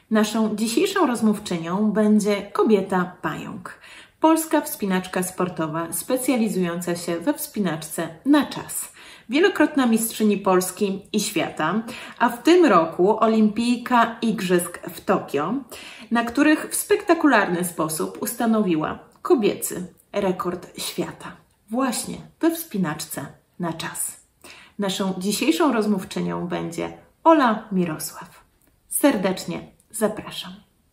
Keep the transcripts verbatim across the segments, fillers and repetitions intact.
Naszą dzisiejszą rozmówczynią będzie kobieta pająk. Polska wspinaczka sportowa specjalizująca się we wspinaczce na czas. Wielokrotna mistrzyni Polski i świata, a w tym roku olimpijka Igrzysk w Tokio, na których w spektakularny sposób ustanowiła kobiecy rekord świata. Właśnie we wspinaczce na czas. Naszą dzisiejszą rozmówczynią będzie Ola Mirosław. Serdecznie zapraszam.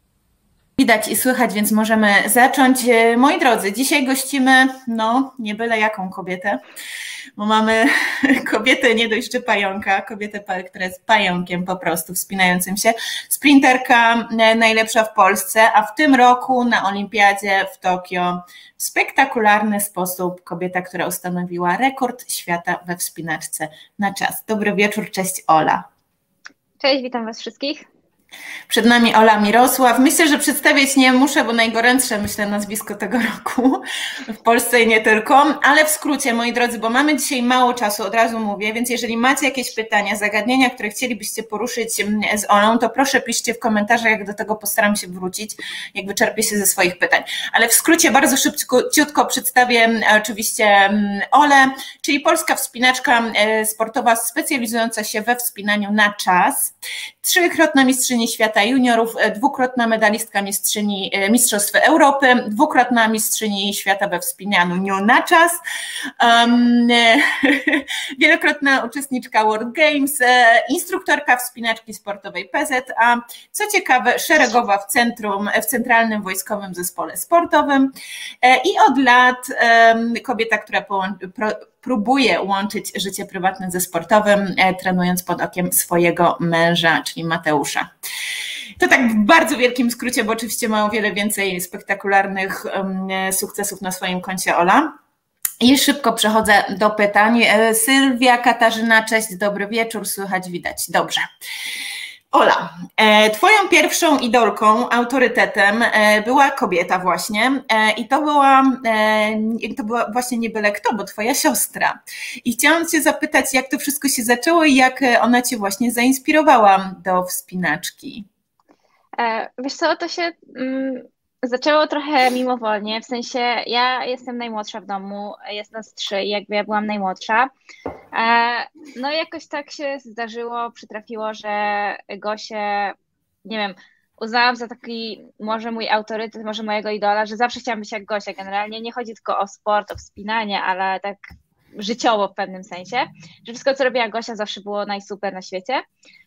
Widać i słychać, więc możemy zacząć. Moi drodzy, dzisiaj gościmy, no nie byle jaką kobietę, bo mamy kobietę nie dość, że pająka, kobietę, która jest pająkiem po prostu wspinającym się, sprinterka najlepsza w Polsce, a w tym roku na Olimpiadzie w Tokio w spektakularny sposób kobieta, która ustanowiła rekord świata we wspinaczce na czas. Dobry wieczór, cześć Ola. Cześć, witam Was wszystkich. Przed nami Ola Mirosław. Myślę, że przedstawiać nie muszę, bo najgorętsze, myślę, nazwisko tego roku w Polsce i nie tylko, ale w skrócie, moi drodzy, bo mamy dzisiaj mało czasu, od razu mówię, więc jeżeli macie jakieś pytania, zagadnienia, które chcielibyście poruszyć z Olą, to proszę piszcie w komentarzach, jak do tego postaram się wrócić, jak wyczerpię się ze swoich pytań. Ale w skrócie bardzo szybciutko przedstawię oczywiście Olę, czyli polska wspinaczka sportowa specjalizująca się we wspinaniu na czas, trzykrotna mistrzyni świata juniorów, dwukrotna medalistka mistrzyni Mistrzostw Europy, dwukrotna mistrzyni świata we wspinaniu na czas, um, wielokrotna uczestniczka World Games, instruktorka wspinaczki sportowej P Z A, co ciekawe szeregowa w centrum, w Centralnym Wojskowym Zespole Sportowym i od lat um, kobieta, która połączy, pro, próbuje łączyć życie prywatne ze sportowym, trenując pod okiem swojego męża, czyli Mateusza. To tak w bardzo wielkim skrócie, bo oczywiście ma o wiele więcej spektakularnych um, sukcesów na swoim koncie Ola. I szybko przechodzę do pytań. Sylwia, Katarzyna, cześć, dobry wieczór, słychać, widać, dobrze. Ola, twoją pierwszą idolką, autorytetem była kobieta właśnie i to była, to była właśnie nie byle kto, bo twoja siostra. I chciałam cię zapytać, jak to wszystko się zaczęło i jak ona cię właśnie zainspirowała do wspinaczki? Wiesz co, to się mm, zaczęło trochę mimowolnie, w sensie ja jestem najmłodsza w domu, jest nas trzy i jakby ja byłam najmłodsza. No i jakoś tak się zdarzyło, przytrafiło, że Gosię, nie wiem, uznałam za taki może mój autorytet, może mojego idola, że zawsze chciałam być jak Gosia generalnie. Nie chodzi tylko o sport, o wspinanie, ale tak życiowo w pewnym sensie, że wszystko, co robiła Gosia, zawsze było najsuper na świecie.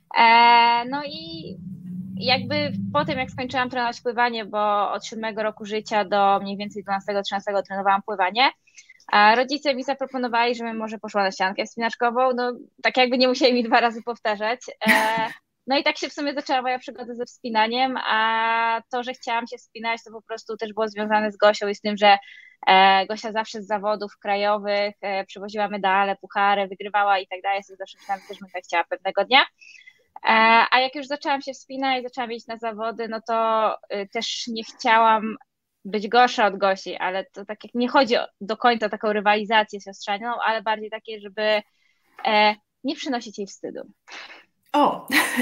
No i jakby po tym, jak skończyłam trenować pływanie, bo od siódmego roku życia do mniej więcej dwunastego trzynastego trenowałam pływanie, a rodzice mi zaproponowali, żebym może poszła na ściankę wspinaczkową, no tak jakby nie musieli mi dwa razy powtarzać. No i tak się w sumie zaczęła moja przygoda ze wspinaniem, a to, że chciałam się wspinać, to po prostu też było związane z Gosią i z tym, że Gosia zawsze z zawodów krajowych przywoziła medale, puchary, wygrywała i tak dalej, sobie zawsze myślałam, że też bym tak chciała pewnego dnia. A jak już zaczęłam się wspinać, zaczęłam iść na zawody, no to też nie chciałam być gorsza od Gosi, ale to tak jak nie chodzi do końca o taką rywalizację siostrzaną, ale bardziej takie, żeby nie przynosić jej wstydu. O!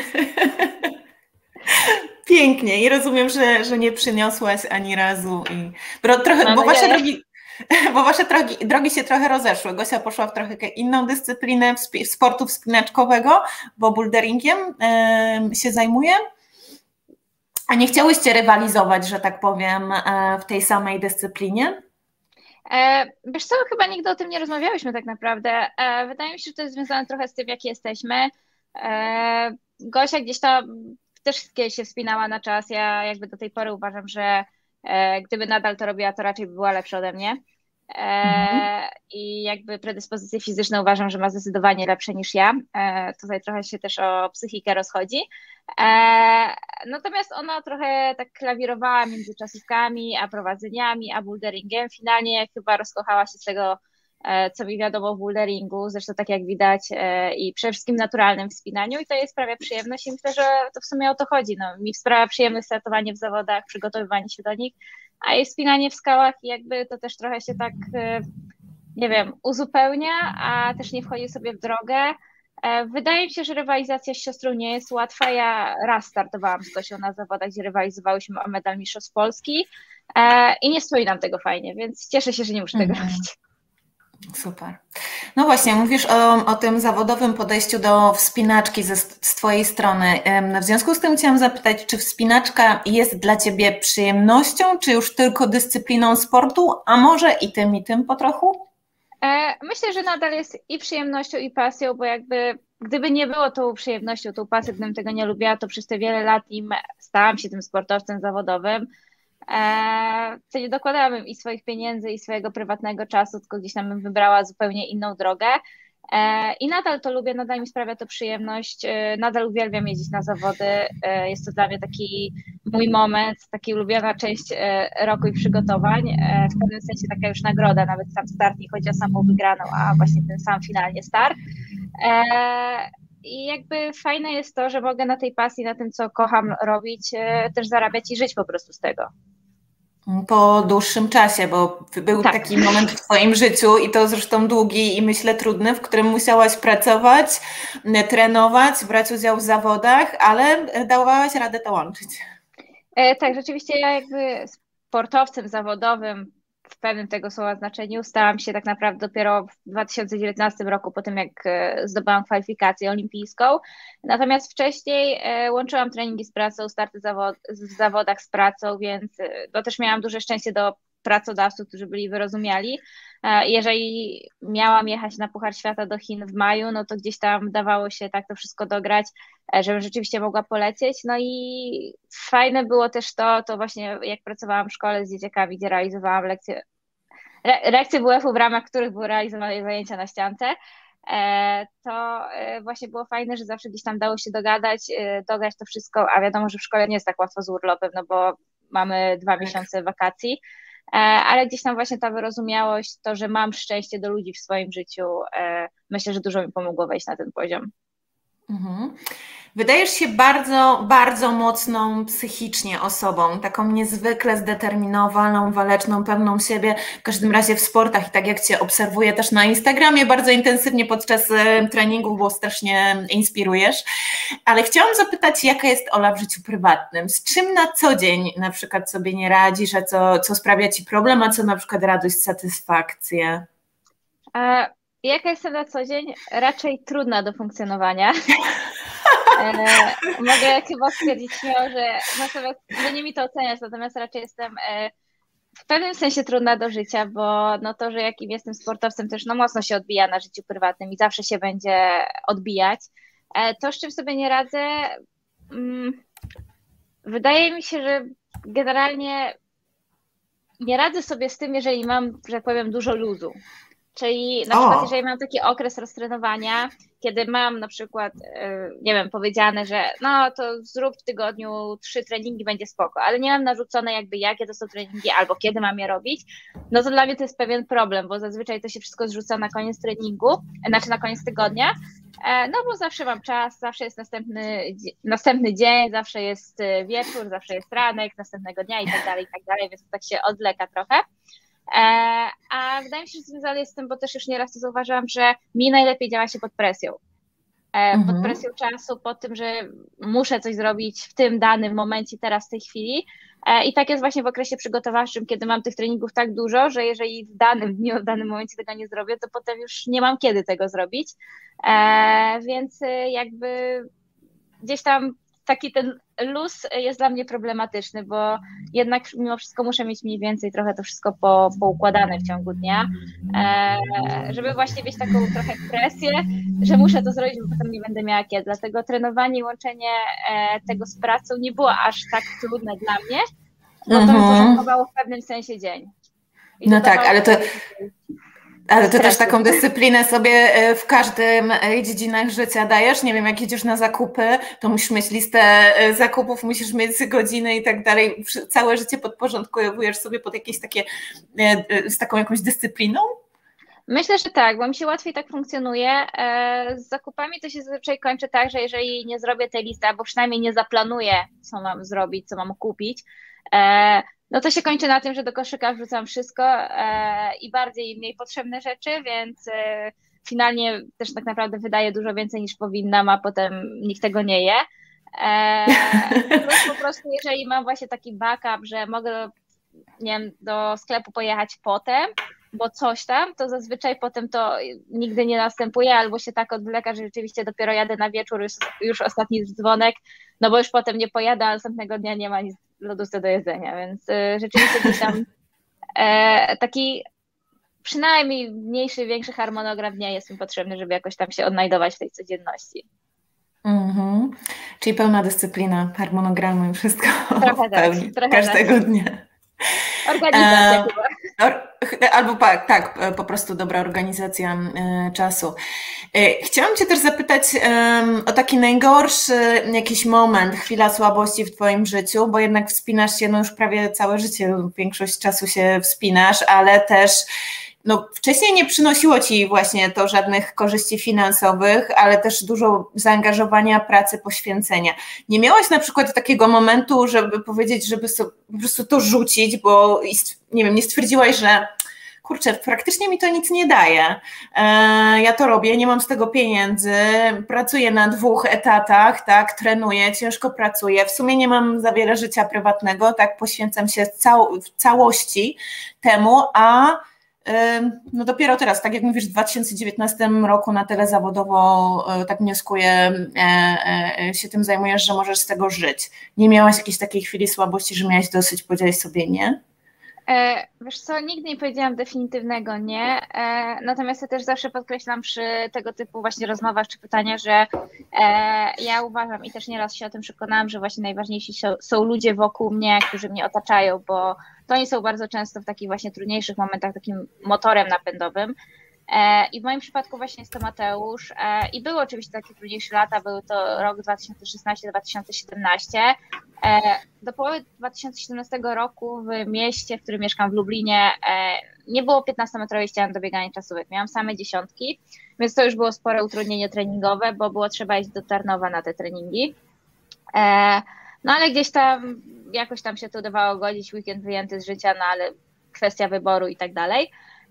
Pięknie i rozumiem, że, że nie przyniosłaś ani razu. I... Bo, trochę, bo wasze drogi... Bo wasze drogi, drogi się trochę rozeszły. Gosia poszła w trochę inną dyscyplinę sportu wspinaczkowego, bo boulderingiem yy, się zajmuje. A nie chciałyście rywalizować, że tak powiem, w tej samej dyscyplinie? E, wiesz co, chyba nigdy o tym nie rozmawiałyśmy tak naprawdę. E, wydaje mi się, że to jest związane trochę z tym, jak jesteśmy. E, Gosia gdzieś tam też kiedyś się wspinała na czas. Ja jakby do tej pory uważam, że e, gdyby nadal to robiła, to raczej by była lepsza ode mnie. E, mhm. I jakby predyspozycje fizyczne uważam, że ma zdecydowanie lepsze niż ja. E, tutaj trochę się też o psychikę rozchodzi. E, natomiast ona trochę tak klawirowała między czasówkami, a prowadzeniami, a boulderingiem. Finalnie chyba rozkochała się z tego, e, co mi wiadomo w boulderingu, zresztą tak jak widać e, i przede wszystkim naturalnym wspinaniu i to jej sprawia przyjemność i myślę, że to w sumie o to chodzi. No, mi sprawia przyjemność startowanie w zawodach, przygotowywanie się do nich, a jej wspinanie w skałach jakby to też trochę się tak, nie wiem, uzupełnia, a też nie wchodzi sobie w drogę. Wydaje mi się, że rywalizacja z siostrą nie jest łatwa. Ja raz startowałam z Gosią na zawodach, gdzie rywalizowałyśmy o medal mistrzostw Polski i nie wspominam tego fajnie, więc cieszę się, że nie muszę tego Mhm. robić. Super. No właśnie, mówisz o, o tym zawodowym podejściu do wspinaczki ze, z Twojej strony. W związku z tym chciałam zapytać, czy wspinaczka jest dla Ciebie przyjemnością, czy już tylko dyscypliną sportu, a może i tym, i tym po trochu? Myślę, że nadal jest i przyjemnością, i pasją, bo jakby gdyby nie było tą przyjemnością, tą pasją, gdybym tego nie lubiła, to przez te wiele lat im stałam się tym sportowcem zawodowym. Co nie dokładałabym i swoich pieniędzy, i swojego prywatnego czasu, tylko gdzieś tam bym wybrała zupełnie inną drogę. I nadal to lubię, nadal mi sprawia to przyjemność, nadal uwielbiam jeździć na zawody. Jest to dla mnie taki mój moment, taka ulubiona część roku i przygotowań. W pewnym sensie taka już nagroda, nawet sam start nie chodzi o samą wygraną, a właśnie ten sam finalnie start. I jakby fajne jest to, że mogę na tej pasji, na tym, co kocham robić, też zarabiać i żyć po prostu z tego. Po dłuższym czasie, bo był tak. taki moment w Twoim życiu i to zresztą długi i myślę trudny, w którym musiałaś pracować, trenować, brać udział w zawodach, ale dawałaś radę to łączyć. E, tak, rzeczywiście ja jakby sportowcem zawodowym w pewnym tego słowa znaczeniu stałam się tak naprawdę dopiero w dwa tysiące dziewiętnastym roku, po tym jak zdobyłam kwalifikację olimpijską. Natomiast wcześniej łączyłam treningi z pracą, starty zawod w zawodach z pracą, więc to też miałam duże szczęście do pracodawców, którzy byli wyrozumiali. Jeżeli miałam jechać na Puchar Świata do Chin w maju, no to gdzieś tam dawało się tak to wszystko dograć, żebym rzeczywiście mogła polecieć. No i fajne było też to, to właśnie jak pracowałam w szkole z dzieciakami, gdzie realizowałam lekcje, le, lekcje W F-u, w ramach których były realizowane zajęcia na ściance, to właśnie było fajne, że zawsze gdzieś tam dało się dogadać, dograć to wszystko, a wiadomo, że w szkole nie jest tak łatwo z urlopem, no bo mamy dwa miesiące wakacji. Ale gdzieś tam właśnie ta wyrozumiałość, to, że mam szczęście do ludzi w swoim życiu, myślę, że dużo mi pomogło wejść na ten poziom. Mhm. Wydajesz się bardzo, bardzo mocną psychicznie osobą, taką niezwykle zdeterminowaną, waleczną, pewną siebie, w każdym razie w sportach i tak jak Cię obserwuję też na Instagramie bardzo intensywnie podczas treningów, bo strasznie inspirujesz, ale chciałam zapytać, jaka jest Ola w życiu prywatnym, z czym na co dzień na przykład sobie nie radzisz, a co, co sprawia Ci problem, a co na przykład radość, satysfakcję? A jaka jestem na co dzień? Raczej trudna do funkcjonowania. E, mogę chyba stwierdzić śmiało, że, natomiast, że nie mi to oceniać, natomiast raczej jestem e, w pewnym sensie trudna do życia, bo no to, że jakim jestem sportowcem, też no mocno się odbija na życiu prywatnym i zawsze się będzie odbijać. E, to, z czym sobie nie radzę, mm, wydaje mi się, że generalnie nie radzę sobie z tym, jeżeli mam, że tak powiem, dużo luzu. Czyli na przykład, jeżeli mam taki okres roztrenowania, kiedy mam na przykład, nie wiem, powiedziane, że no to zrób w tygodniu trzy treningi, będzie spoko, ale nie mam narzucone jakby jakie to są treningi albo kiedy mam je robić, no to dla mnie to jest pewien problem, bo zazwyczaj to się wszystko zrzuca na koniec treningu, znaczy na koniec tygodnia, no bo zawsze mam czas, zawsze jest następny, następny dzień, zawsze jest wieczór, zawsze jest ranek następnego dnia i tak dalej, i tak dalej, więc to tak się odwleka trochę. A wydaje mi się, że związane jest z tym, bo też już nieraz to zauważyłam, że mi najlepiej działa się pod presją. Mhm. Pod presją czasu, pod tym, że muszę coś zrobić w tym danym momencie, teraz, w tej chwili. I tak jest właśnie w okresie przygotowawczym, kiedy mam tych treningów tak dużo, że jeżeli w danym dniu, w danym momencie tego nie zrobię, to potem już nie mam kiedy tego zrobić. Więc jakby gdzieś tam taki ten luz jest dla mnie problematyczny, bo jednak mimo wszystko muszę mieć mniej więcej trochę to wszystko po, poukładane w ciągu dnia, e, żeby właśnie mieć taką trochę presję, że muszę to zrobić, bo potem nie będę miała kiedy. Dlatego trenowanie i łączenie e, tego z pracą nie było aż tak trudne dla mnie, bo to mi porządkowało w pewnym sensie dzień. I no tak, ale to... Ale ty też taką dyscyplinę sobie w każdym dziedzinach życia dajesz? Nie wiem, jak jedziesz na zakupy, to musisz mieć listę zakupów, musisz mieć godziny i tak dalej. Całe życie podporządkowujesz sobie pod jakieś takie, z taką jakąś dyscypliną? Myślę, że tak, bo mi się łatwiej tak funkcjonuje. Z zakupami to się zazwyczaj kończy tak, że jeżeli nie zrobię tej listy, albo przynajmniej nie zaplanuję, co mam zrobić, co mam kupić, no to się kończy na tym, że do koszyka wrzucam wszystko e, i bardziej i mniej potrzebne rzeczy, więc e, finalnie też tak naprawdę wydaję dużo więcej niż powinnam, a potem nikt tego nie je. E, plus po prostu jeżeli mam właśnie taki backup, że mogę, nie wiem, do sklepu pojechać potem, bo coś tam, to zazwyczaj potem to nigdy nie następuje, albo się tak odwleka, że rzeczywiście dopiero jadę na wieczór, już, już ostatni dzwonek, no bo już potem nie pojadę, a następnego dnia nie ma nic w lodówce do jedzenia, więc y, rzeczywiście gdzieś tam e, taki przynajmniej mniejszy, większy harmonogram dnia jest mi potrzebny, żeby jakoś tam się odnajdować w tej codzienności. Mm-hmm. Czyli pełna dyscyplina, harmonogramy, wszystko trochę w pełni, tak, każdego tak. dnia. Organizacja e, chyba. Albo tak, tak, po prostu dobra organizacja e, czasu. E, chciałam Cię też zapytać e, o taki najgorszy jakiś moment, chwila słabości w Twoim życiu, bo jednak wspinasz się, no już prawie całe życie, większość czasu się wspinasz, ale też no, wcześniej nie przynosiło Ci właśnie to żadnych korzyści finansowych, ale też dużo zaangażowania, pracy, poświęcenia. Nie miałaś na przykład takiego momentu, żeby powiedzieć, żeby sobie po prostu to rzucić, bo nie wiem, nie stwierdziłaś, że kurczę, praktycznie mi to nic nie daje. Ja to robię, nie mam z tego pieniędzy, pracuję na dwóch etatach, tak, trenuję, ciężko pracuję, w sumie nie mam za wiele życia prywatnego, tak, poświęcam się cał- w całości temu, a no dopiero teraz, tak jak mówisz, w dwa tysiące dziewiętnastym roku na tyle zawodowo tak wnioskuję, się tym zajmujesz, że możesz z tego żyć. Nie miałaś jakiejś takiej chwili słabości, że miałaś dosyć, powiedziałaś sobie nie? E, wiesz co, nigdy nie powiedziałam definitywnego nie, e, natomiast ja też zawsze podkreślam przy tego typu właśnie rozmowach czy pytaniach, że e, ja uważam i też nieraz się o tym przekonałam, że właśnie najważniejsi są, są ludzie wokół mnie, którzy mnie otaczają, bo to oni są bardzo często w takich właśnie trudniejszych momentach takim motorem napędowym. I w moim przypadku właśnie jest to Mateusz i były oczywiście takie trudniejsze lata, był to rok dwa tysiące szesnasty do dwa tysiące siedemnastego. Do połowy dwa tysiące siedemnastego roku w mieście, w którym mieszkam, w Lublinie, nie było piętnastometrowej ściany do biegania czasówek, miałam same dziesiątki, więc to już było spore utrudnienie treningowe, bo było trzeba iść do Tarnowa na te treningi. No ale gdzieś tam jakoś tam się to udawało godzić, weekend wyjęty z życia, no ale kwestia wyboru i tak dalej.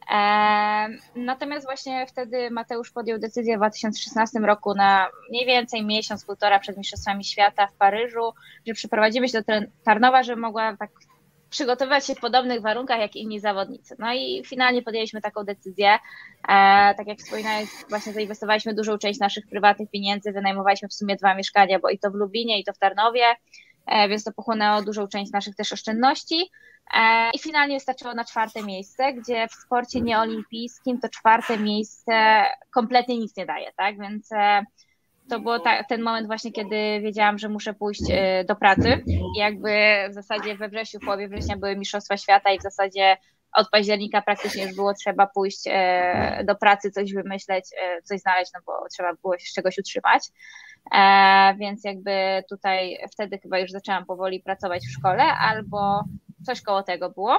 Natomiast właśnie wtedy Mateusz podjął decyzję w dwa tysiące szesnastym roku na mniej więcej miesiąc, półtora przed Mistrzostwami Świata w Paryżu, że przeprowadzimy się do Tarnowa, żeby mogła tak przygotowywać się w podobnych warunkach jak inni zawodnicy. No i finalnie podjęliśmy taką decyzję. Tak jak wspominałeś, właśnie zainwestowaliśmy dużą część naszych prywatnych pieniędzy, wynajmowaliśmy w sumie dwa mieszkania, bo i to w Lublinie, i to w Tarnowie, więc to pochłonęło dużą część naszych też oszczędności. I finalnie wystarczyło na czwarte miejsce, gdzie w sporcie nieolimpijskim to czwarte miejsce kompletnie nic nie daje, tak? Więc to był ta, ten moment właśnie, kiedy wiedziałam, że muszę pójść do pracy. I jakby w zasadzie we wrześniu, w połowie września były Mistrzostwa Świata i w zasadzie od października praktycznie już było trzeba pójść do pracy, coś wymyśleć, coś znaleźć, no bo trzeba było się z czegoś utrzymać. Więc jakby tutaj wtedy chyba już zaczęłam powoli pracować w szkole albo coś koło tego było.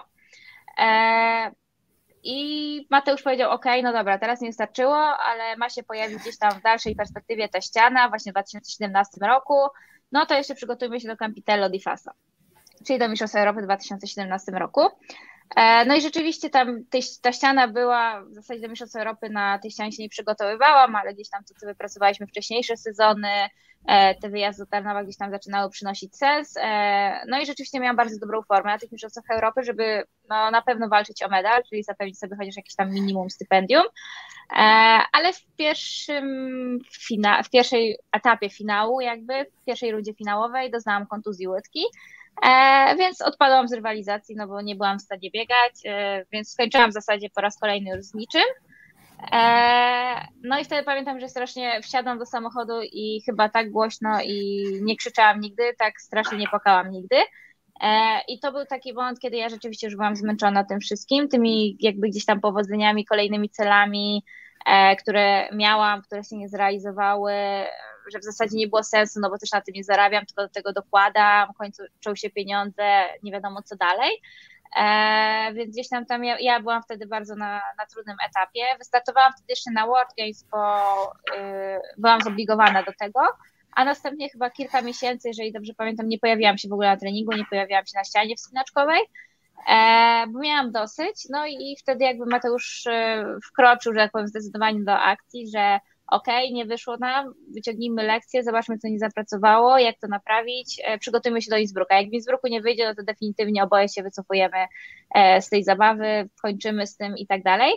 I Mateusz powiedział, ok, no dobra, teraz nie starczyło, ale ma się pojawić gdzieś tam w dalszej perspektywie ta ściana, właśnie w dwa tysiące siedemnastym roku, no to jeszcze przygotujmy się do Campitello di Fassa, czyli do Mistrzostw Europy w dwa tysiące siedemnastym roku. No i rzeczywiście tam ta ściana była, w zasadzie do Mistrzostw Europy na tej ścianie się nie przygotowywałam, ale gdzieś tam to, co wypracowaliśmy wcześniejsze sezony, te wyjazdy do Tarnowa gdzieś tam zaczynały przynosić sens. No i rzeczywiście miałam bardzo dobrą formę na tych Mistrzostwach Europy, żeby no, na pewno walczyć o medal, czyli zapewnić sobie chociaż jakieś tam minimum stypendium. Ale w pierwszym fina- w pierwszej etapie finału, jakby w pierwszej rundzie finałowej doznałam kontuzji łydki. E, więc odpadłam z rywalizacji, no bo nie byłam w stanie biegać, e, więc skończyłam w zasadzie po raz kolejny już z niczym. E, no i wtedy pamiętam, że strasznie wsiadłam do samochodu i chyba tak głośno i nie krzyczałam nigdy, tak strasznie nie płakałam nigdy. E, I to był taki moment, kiedy ja rzeczywiście już byłam zmęczona tym wszystkim, tymi jakby gdzieś tam powodzeniami, kolejnymi celami, e, które miałam, które się nie zrealizowały, że w zasadzie nie było sensu, no bo też na tym nie zarabiam, tylko do tego dokładam, w końcu kończą się pieniądze, nie wiadomo co dalej. E, więc gdzieś tam, tam ja, ja byłam wtedy bardzo na, na trudnym etapie. Wystartowałam wtedy jeszcze na World Games, bo y, byłam zobligowana do tego, a następnie chyba kilka miesięcy, jeżeli dobrze pamiętam, nie pojawiłam się w ogóle na treningu, nie pojawiłam się na ścianie wspinaczkowej. e, bo miałam dosyć, no i wtedy jakby Mateusz e, wkroczył, że tak powiem, zdecydowanie do akcji, że okej, okay, nie wyszło nam, wyciągnijmy lekcję, zobaczmy, co nie zapracowało, jak to naprawić, e, przygotujmy się do Innsbrucka. Jak w Innsbrucku nie wyjdzie, no to definitywnie oboje się wycofujemy e, z tej zabawy, kończymy z tym i tak dalej.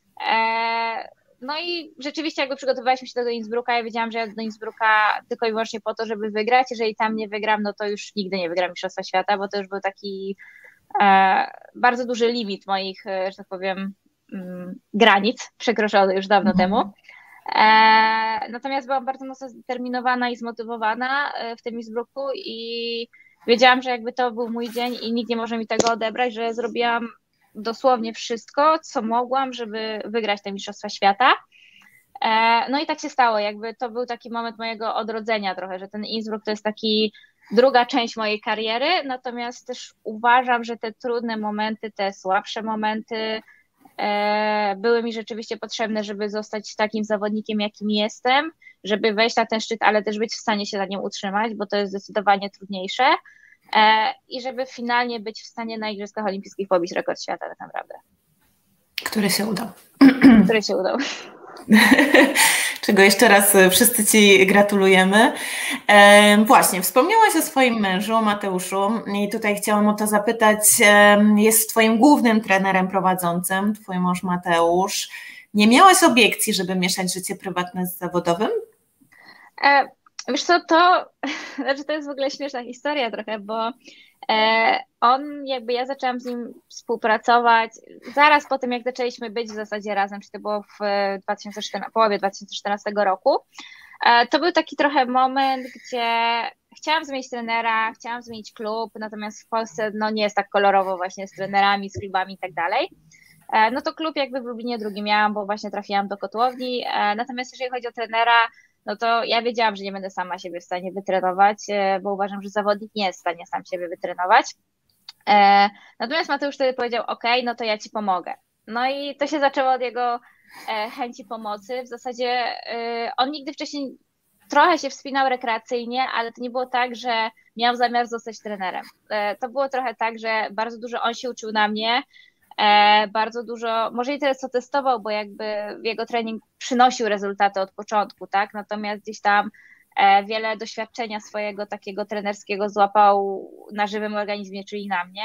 E, no i rzeczywiście jakby przygotowywaliśmy się do Innsbrucka, ja wiedziałam, że ja do Innsbrucka tylko i wyłącznie po to, żeby wygrać. Jeżeli tam nie wygram, no to już nigdy nie wygram Mistrzostwa Świata, bo to już był taki e, bardzo duży limit moich, że tak powiem, mm, granic, przekroczony już dawno mm. temu. E, natomiast byłam bardzo mocno zdeterminowana i zmotywowana w tym Innsbrucku i wiedziałam, że jakby to był mój dzień i nikt nie może mi tego odebrać, że zrobiłam dosłownie wszystko, co mogłam, żeby wygrać te Mistrzostwa Świata. E, no i tak się stało, jakby to był taki moment mojego odrodzenia trochę, że ten Innsbruck to jest taki druga część mojej kariery, natomiast też uważam, że te trudne momenty, te słabsze momenty e, były mi rzeczywiście potrzebne, żeby zostać takim zawodnikiem, jakim jestem, żeby wejść na ten szczyt, ale też być w stanie się na nim utrzymać, bo to jest zdecydowanie trudniejsze. I żeby finalnie być w stanie na Igrzyskach Olimpijskich pobić rekord świata tak naprawdę. Który się udał. Który się udał. Czego jeszcze raz wszyscy Ci gratulujemy. E, właśnie, wspomniałaś o swoim mężu, Mateuszu, i tutaj chciałam o to zapytać. Jest Twoim głównym trenerem prowadzącym, Twój mąż Mateusz. Nie miałaś obiekcji, żeby mieszać życie prywatne z zawodowym? E Wiesz co, to, znaczy to jest w ogóle śmieszna historia trochę, bo e, on, jakby ja zaczęłam z nim współpracować zaraz po tym, jak zaczęliśmy być w zasadzie razem, czy to było w dwa tysiące czternastym, połowie dwa tysiące czternastego roku. E, to był taki trochę moment, gdzie chciałam zmienić trenera, chciałam zmienić klub, natomiast w Polsce no, nie jest tak kolorowo właśnie z trenerami, z klubami i tak dalej. E, no to klub jakby w Lublinie drugi miałam, bo właśnie trafiłam do Kotłowni, e, natomiast jeżeli chodzi o trenera, no to ja wiedziałam, że nie będę sama siebie w stanie wytrenować, bo uważam, że zawodnik nie jest w stanie sam siebie wytrenować. Natomiast Mateusz wtedy powiedział, ok, no to ja Ci pomogę. No i to się zaczęło od jego chęci pomocy. W zasadzie on nigdy wcześniej trochę się wspinał rekreacyjnie, ale to nie było tak, że miał zamiar zostać trenerem. To było trochę tak, że bardzo dużo on się uczył na mnie, bardzo dużo, może i tyle co testował, bo jakby jego trening przynosił rezultaty od początku, tak, natomiast gdzieś tam wiele doświadczenia swojego takiego trenerskiego złapał na żywym organizmie, czyli na mnie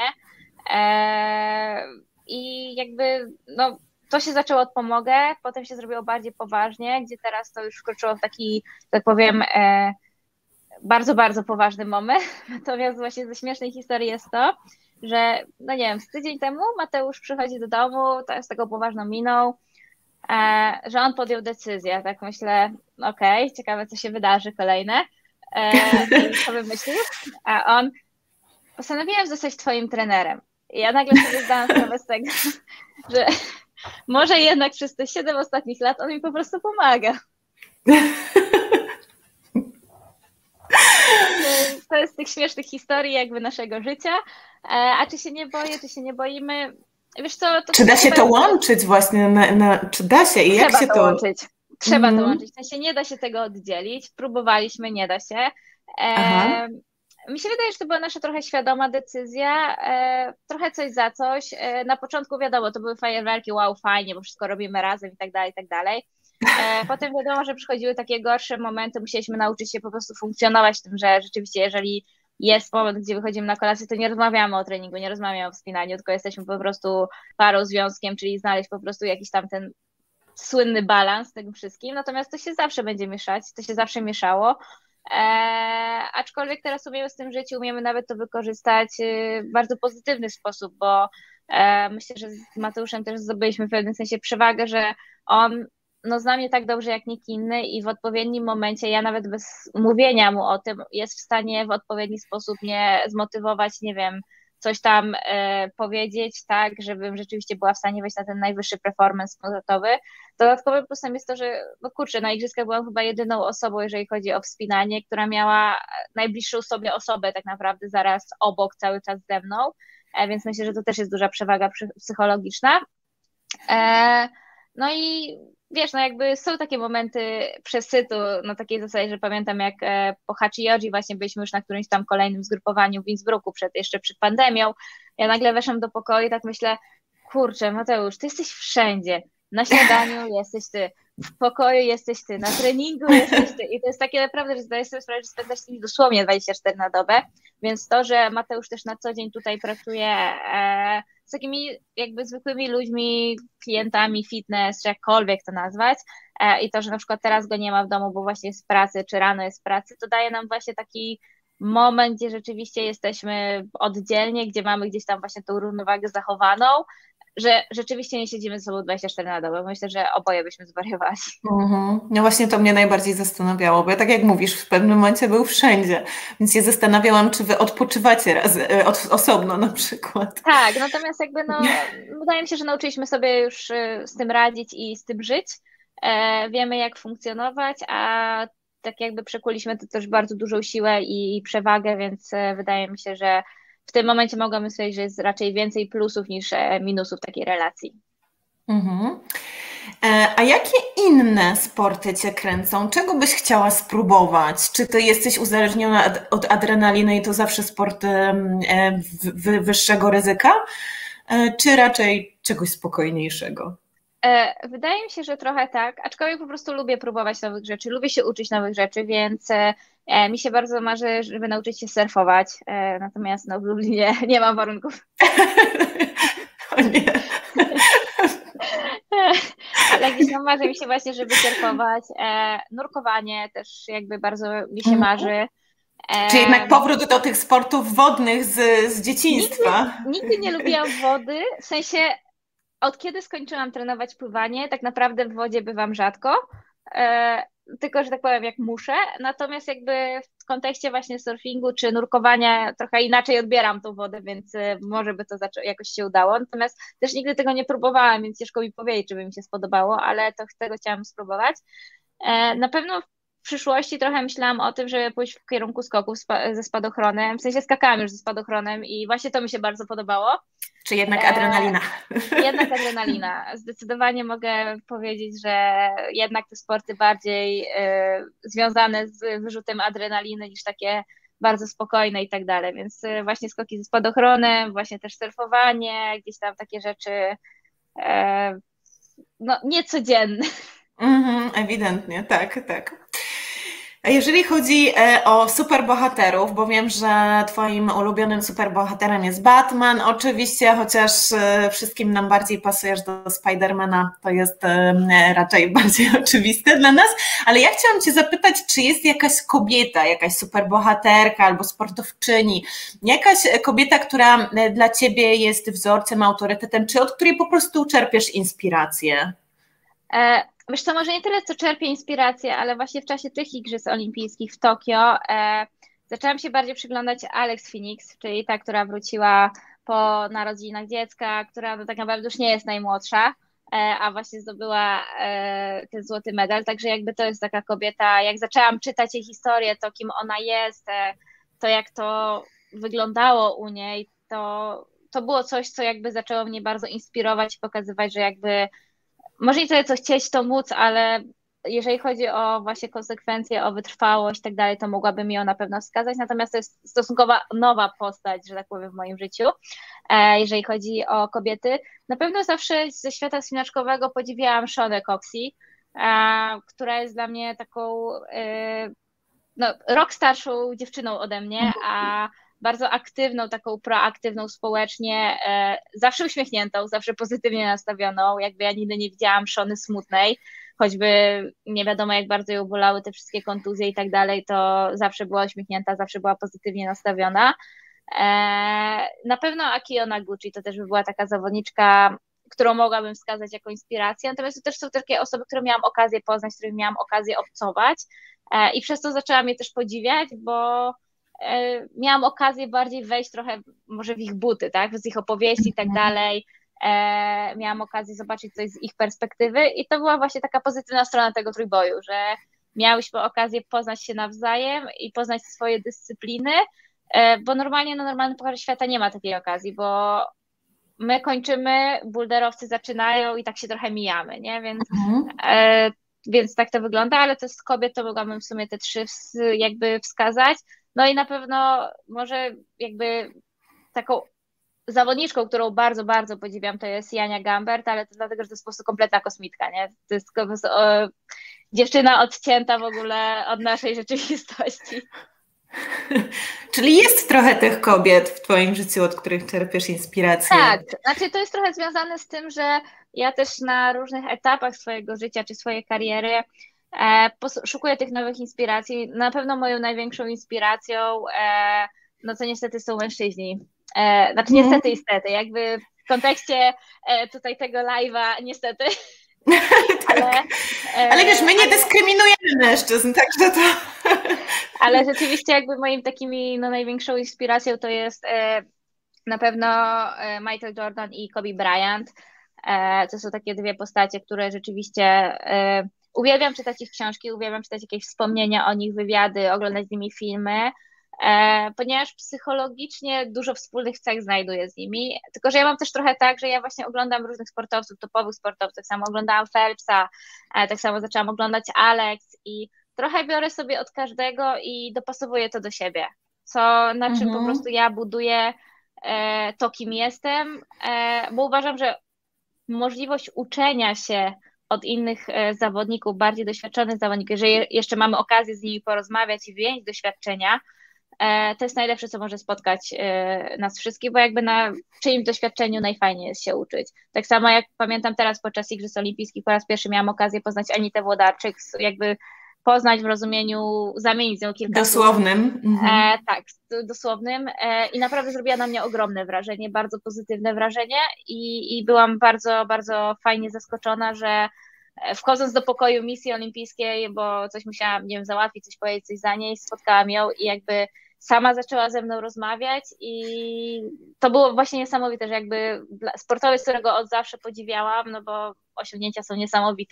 i jakby no to się zaczęło od pomogę, potem się zrobiło bardziej poważnie, gdzie teraz to już wkroczyło w taki, tak powiem, bardzo, bardzo poważny moment, natomiast właśnie ze śmiesznej historii jest to, że, no nie wiem, z tydzień temu Mateusz przychodzi do domu, to z taką poważną miną, e, że on podjął decyzję. Tak myślę, okej, okay, ciekawe co się wydarzy kolejne. E, I co wymyślił? A on, postanowiłem zostać twoim trenerem. I ja nagle sobie zdałam sprawę z tego, że może jednak przez te siedem ostatnich lat on mi po prostu pomaga. To jest z tych śmiesznych historii jakby naszego życia. A czy się nie boję, czy się nie boimy? Wiesz co, to czy da się to łączyć właśnie? Na, na, czy da się? I jak Trzeba się to to łączyć. Trzeba mm. to łączyć. W sensie nie da się tego oddzielić. Próbowaliśmy, nie da się. E, mi się wydaje, że to była nasza trochę świadoma decyzja. E, trochę coś za coś. E, na początku wiadomo, to były fajerwerki, wow, fajnie, bo wszystko robimy razem i tak dalej, i tak dalej. E, potem wiadomo, że przychodziły takie gorsze momenty, musieliśmy nauczyć się po prostu funkcjonować w tym, że rzeczywiście jeżeli jest moment, gdzie wychodzimy na kolację, to nie rozmawiamy o treningu, nie rozmawiamy o wspinaniu, tylko jesteśmy po prostu parą, związkiem, czyli znaleźć po prostu jakiś tam ten słynny balans tego wszystkim, natomiast to się zawsze będzie mieszać, to się zawsze mieszało, eee, aczkolwiek teraz umiemy z tym żyć i umiemy nawet to wykorzystać w bardzo pozytywny sposób, bo e, myślę, że z Mateuszem też zdobyliśmy w pewnym sensie przewagę, że on no zna mnie tak dobrze jak nikt inny i w odpowiednim momencie, ja nawet bez mówienia mu o tym, jest w stanie w odpowiedni sposób mnie zmotywować, nie wiem, coś tam e, powiedzieć, tak, żebym rzeczywiście była w stanie wejść na ten najwyższy performance sportowy. Dodatkowym plusem jest to, że no kurczę, na igrzyskach byłam chyba jedyną osobą, jeżeli chodzi o wspinanie, która miała najbliższą sobie osobę tak naprawdę zaraz obok, cały czas ze mną, e, więc myślę, że to też jest duża przewaga psychologiczna. E, no i wiesz, no jakby są takie momenty przesytu na takiej zasadzie, że pamiętam jak po Hachi Yoji właśnie byliśmy już na którymś tam kolejnym zgrupowaniu w Innsbrucku przed, jeszcze przed pandemią Ja nagle weszłam do pokoju i tak myślę, kurczę, Mateusz, ty jesteś wszędzie. Na śniadaniu jesteś ty, w pokoju jesteś ty, na treningu jesteś ty. I to jest takie naprawdę, że zdaję sobie sprawę, że spędzasz z nimi dosłownie dwadzieścia cztery na dobę. Więc to, że Mateusz też na co dzień tutaj pracuje e, z takimi jakby zwykłymi ludźmi, klientami fitness, czy jakkolwiek to nazwać, e, i to, że na przykład teraz go nie ma w domu, bo właśnie jest w pracy, czy rano jest w pracy, to daje nam właśnie taki moment, gdzie rzeczywiście jesteśmy oddzielnie, gdzie mamy gdzieś tam właśnie tą równowagę zachowaną, że rzeczywiście nie siedzimy ze sobą dwadzieścia cztery na dobę. Myślę, że oboje byśmy zwariowali. Mhm. No właśnie to mnie najbardziej zastanawiało, bo ja tak jak mówisz, w pewnym momencie był wszędzie, więc się zastanawiałam, czy wy odpoczywacie raz, e, od, osobno na przykład. Tak, natomiast jakby no, wydaje mi się, że nauczyliśmy sobie już y, z tym radzić i z tym żyć. E, wiemy jak funkcjonować, a tak jakby przekuliśmy to też bardzo dużą siłę i, i przewagę, więc e, wydaje mi się, że w tym momencie mogłabym powiedzieć, że jest raczej więcej plusów niż e, minusów takiej relacji. Mhm. E, A jakie inne sporty cię kręcą? Czego byś chciała spróbować? Czy ty jesteś uzależniona ad- od adrenaliny i to zawsze sporty em, e, w- w- wyższego ryzyka? E, Czy raczej czegoś spokojniejszego? E, Wydaje mi się, że trochę tak, aczkolwiek po prostu lubię próbować nowych rzeczy, lubię się uczyć nowych rzeczy, więc e, e, mi się bardzo marzy, żeby nauczyć się surfować, e, natomiast no, w Lublinie nie mam warunków. O nie. Ale gdzieś tam marzy mi się właśnie, żeby surfować. E, nurkowanie też jakby bardzo mi się Mhm. marzy. Czy E, jednak powrót do tych sportów wodnych z, z nigdy, dzieciństwa? nigdy nie lubiłam wody, w sensie od kiedy skończyłam trenować pływanie, tak naprawdę w wodzie bywam rzadko, e, tylko, że tak powiem, jak muszę. Natomiast jakby w kontekście właśnie surfingu czy nurkowania trochę inaczej odbieram tą wodę, więc e, może by to zaczą- jakoś się udało. Natomiast też nigdy tego nie próbowałam, więc ciężko mi powiedzieć, czy by mi się spodobało, ale to tego chciałam spróbować. E, Na pewno w przyszłości trochę myślałam o tym, żeby pójść w kierunku skoków spa- ze spadochronem. W sensie skakałam już ze spadochronem i właśnie to mi się bardzo podobało. Czy jednak E, adrenalina? Jednak adrenalina. Zdecydowanie mogę powiedzieć, że jednak te sporty bardziej e, związane z wyrzutem adrenaliny niż takie bardzo spokojne i tak dalej. Więc e, właśnie skoki ze spadochronem, właśnie też surfowanie, gdzieś tam takie rzeczy e, no niecodzienne. Mhm, ewidentnie, tak, tak. A jeżeli chodzi e, o superbohaterów, bo wiem, że twoim ulubionym superbohaterem jest Batman, oczywiście, chociaż e, wszystkim nam bardziej pasujesz do Spidermana, to jest e, raczej bardziej oczywiste dla nas, ale ja chciałam cię zapytać, czy jest jakaś kobieta, jakaś superbohaterka albo sportowczyni, jakaś kobieta, która e, dla ciebie jest wzorcem, autorytetem, czy od której po prostu czerpiesz inspirację? E, Wiesz co, może nie tyle, co czerpię inspirację, ale właśnie w czasie tych Igrzysk Olimpijskich w Tokio e, zaczęłam się bardziej przyglądać Alex Phoenix, czyli ta, która wróciła po narodzinach dziecka, która no, tak naprawdę już nie jest najmłodsza, e, a właśnie zdobyła e, ten złoty medal. Także jakby to jest taka kobieta, jak zaczęłam czytać jej historię, to kim ona jest, e, to jak to wyglądało u niej, to, to było coś, co jakby zaczęło mnie bardzo inspirować i pokazywać, że jakby może nie tyle co chcieć to móc, ale jeżeli chodzi o właśnie konsekwencje, o wytrwałość i tak dalej, to mogłabym ją na pewno wskazać. Natomiast to jest stosunkowo nowa postać, że tak powiem, w moim życiu, e, jeżeli chodzi o kobiety. Na pewno zawsze ze świata wspinaczkowego podziwiałam Shonę Coxie, e, która jest dla mnie taką e, no, rok starszą dziewczyną ode mnie, a bardzo aktywną, taką proaktywną społecznie, e, zawsze uśmiechniętą, zawsze pozytywnie nastawioną, jakby ja nigdy nie widziałam Shony smutnej, choćby nie wiadomo jak bardzo ją bolały te wszystkie kontuzje i tak dalej, to zawsze była uśmiechnięta, zawsze była pozytywnie nastawiona. E, na pewno Akio Naguchi to też by była taka zawodniczka, którą mogłabym wskazać jako inspirację, natomiast to też są takie osoby, które miałam okazję poznać, z którymi miałam okazję obcować e, i przez to zaczęłam je też podziwiać, bo e, miałam okazję bardziej wejść trochę może w ich buty, tak, z ich opowieści i tak dalej, e, miałam okazję zobaczyć coś z ich perspektywy i to była właśnie taka pozytywna strona tego trójboju, że miałyśmy okazję poznać się nawzajem i poznać swoje dyscypliny, e, bo normalnie na normalnym Pucharze Świata nie ma takiej okazji, bo my kończymy, boulderowcy zaczynają i tak się trochę mijamy, nie? Więc, Mhm. e, więc tak to wygląda, ale to z kobiet to mogłabym w sumie te trzy ws- jakby wskazać. No i na pewno może jakby taką zawodniczką, którą bardzo, bardzo podziwiam, to jest Jania Gambert, ale to dlatego, że to jest po prostu kompletna kosmitka, nie? To jest po prostu o, dziewczyna odcięta w ogóle od naszej rzeczywistości. Czyli jest trochę tych kobiet w twoim życiu, od których czerpiesz inspirację. Tak, znaczy to jest trochę związane z tym, że ja też na różnych etapach swojego życia czy swojej kariery e, poszukuję tych nowych inspiracji. Na pewno moją największą inspiracją, e, no to niestety są mężczyźni. E, znaczy niestety, niestety, jakby w kontekście e, tutaj tego live'a niestety. Tak. Ale, e, ale wiesz, my nie ale, dyskryminujemy mężczyzn, także to... Ale rzeczywiście jakby moim takimi no, największą inspiracją to jest e, na pewno e, Michael Jordan i Kobe Bryant. E, to są takie dwie postacie, które rzeczywiście e, uwielbiam czytać ich książki, uwielbiam czytać jakieś wspomnienia o nich, wywiady, oglądać z nimi filmy, e, ponieważ psychologicznie dużo wspólnych cech znajduję z nimi, tylko że ja mam też trochę tak, że ja właśnie oglądam różnych sportowców, topowych sportowców, tak samo oglądałam Phelpsa, e, tak samo zaczęłam oglądać Alex i trochę biorę sobie od każdego i dopasowuję to do siebie, co, na czym mhm. po prostu ja buduję e, to, kim jestem, e, bo uważam, że możliwość uczenia się od innych e, zawodników, bardziej doświadczonych zawodników, że je, jeszcze mamy okazję z nimi porozmawiać i wymienić doświadczenia, e, to jest najlepsze, co może spotkać e, nas wszystkich, bo jakby na czyimś doświadczeniu najfajniej jest się uczyć. Tak samo jak pamiętam teraz podczas Igrzysk Olimpijskich po raz pierwszy miałam okazję poznać Anitę Włodarczyk, jakby poznać w rozumieniu, zamienić z nią kilka dosłownym. Mhm. E, tak, dosłownym e, i naprawdę zrobiła na mnie ogromne wrażenie, bardzo pozytywne wrażenie i, i byłam bardzo, bardzo fajnie zaskoczona, że wchodząc do pokoju misji olimpijskiej, bo coś musiałam, nie wiem, załatwić, coś powiedzieć, coś za niej, spotkałam ją i jakby sama zaczęła ze mną rozmawiać i to było właśnie niesamowite, że jakby sportowiec, którego od zawsze podziwiałam, no bo osiągnięcia są niesamowite,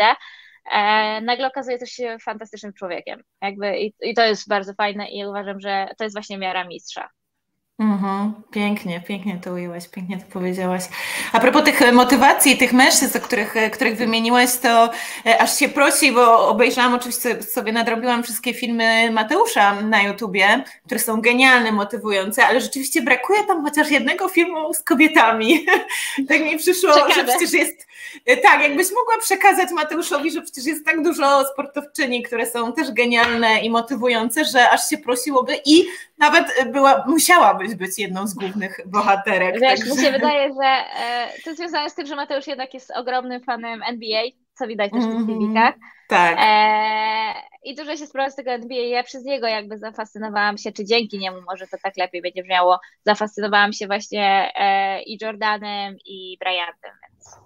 E, nagle okazuje też się fantastycznym człowiekiem. Jakby i, i to jest bardzo fajne i uważam, że to jest właśnie miara mistrza. Mhm, pięknie, pięknie to ujęłaś, pięknie to powiedziałaś. A propos tych motywacji, tych mężczyzn, o których, których wymieniłaś, to aż się prosi, bo obejrzałam oczywiście, sobie nadrobiłam wszystkie filmy Mateusza na YouTubie, które są genialne, motywujące, ale rzeczywiście brakuje tam chociaż jednego filmu z kobietami. Tak mi przyszło, Czekamy. że przecież jest, tak, jakbyś mogła przekazać Mateuszowi, że przecież jest tak dużo sportowczyni, które są też genialne i motywujące, że aż się prosiłoby i nawet była, musiałabyś być jedną z głównych bohaterek. Wiesz, także... mi się wydaje, że e, to związane z tym, że Mateusz jednak jest ogromnym fanem N B A, co widać też w tych filmikach. Tak. E, I dużo się sprawa z tego N B A. Ja przez niego jakby zafascynowałam się, czy dzięki niemu może to tak lepiej będzie brzmiało, zafascynowałam się właśnie e, i Jordanem, i Bryantem, więc...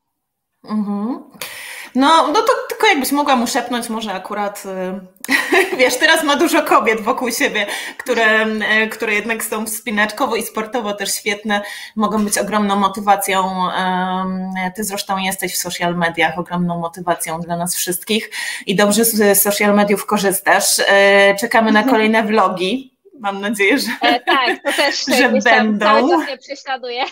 Mhm. No, no to tylko jakbyś mogła mu szepnąć, może akurat, wiesz, teraz ma dużo kobiet wokół siebie, które, które jednak są wspinaczkowo i sportowo też świetne, mogą być ogromną motywacją. Ty zresztą jesteś w social mediach ogromną motywacją dla nas wszystkich i dobrze z social mediów korzystasz. Czekamy na kolejne vlogi. Mam nadzieję, że, e, tak, to też że będą. Cały czas mnie prześladuje.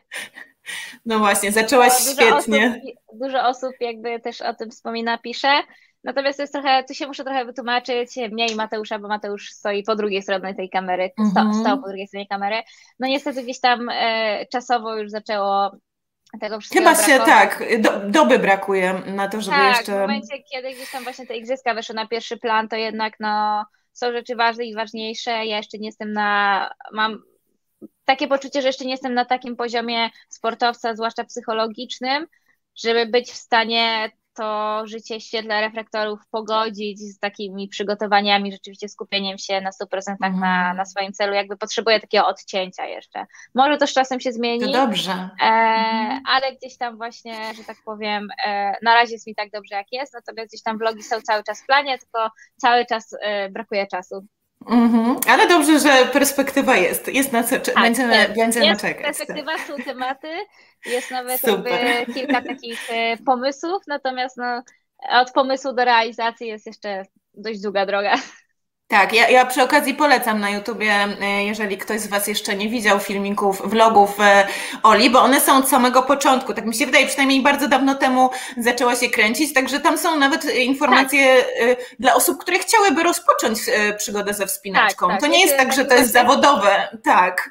No właśnie, zaczęłaś dużo świetnie. Osób, dużo osób jakby też o tym wspomina, pisze. Natomiast to jest trochę, tu się muszę trochę wytłumaczyć, mnie i Mateusza, bo Mateusz stoi po drugiej stronie tej kamery, mm-hmm. stał po drugiej stronie kamery. No niestety gdzieś tam e, czasowo już zaczęło tego wszystkiego Chyba się brakować. tak, do, doby brakuje na to, żeby tak, jeszcze... w momencie, kiedy gdzieś tam właśnie te igrzyska weszły na pierwszy plan, to jednak no są rzeczy ważne i ważniejsze. Ja jeszcze nie jestem na... mam takie poczucie, że jeszcze nie jestem na takim poziomie sportowca, zwłaszcza psychologicznym, żeby być w stanie to życie w świetle reflektorów pogodzić z takimi przygotowaniami, rzeczywiście skupieniem się na stu procentach mm. na, na swoim celu. Jakby potrzebuję takiego odcięcia jeszcze. Może to z czasem się zmieni. To dobrze. E, mm. Ale gdzieś tam właśnie, że tak powiem, e, na razie jest mi tak dobrze jak jest, natomiast gdzieś tam vlogi są cały czas w planie, tylko cały czas e, brakuje czasu. Mm-hmm. Ale dobrze, że perspektywa jest. Jest na co, tak, będziemy, jest, będziemy jest czekać. Perspektywa, tak. Są tematy, jest nawet Super. jakby kilka takich pomysłów, natomiast no, od pomysłu do realizacji jest jeszcze dość długa droga. Tak, ja, ja przy okazji polecam na YouTubie, jeżeli ktoś z Was jeszcze nie widział filmików, vlogów Oli, bo one są od samego początku, tak mi się wydaje, przynajmniej bardzo dawno temu zaczęła się kręcić, także tam są nawet informacje tak. dla osób, które chciałyby rozpocząć przygodę ze wspinaczką. Tak, tak. To nie jest tak, że to jest zawodowe, tak.